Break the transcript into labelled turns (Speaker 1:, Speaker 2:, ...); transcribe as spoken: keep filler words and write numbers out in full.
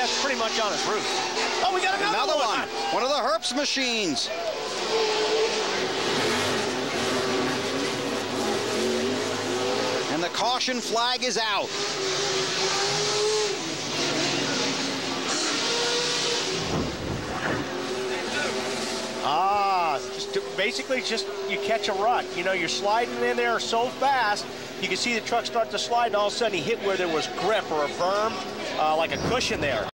Speaker 1: that's pretty much on his roof. Oh, we got another,
Speaker 2: another
Speaker 1: one.
Speaker 2: one. One of the Herps machines. And the caution flag is out.
Speaker 1: Ah, just to, basically just you catch a rut. You know, you're sliding in there so fast, you can see the truck start to slide, and all of a sudden he hit where there was grip or a berm, uh, like a cushion there.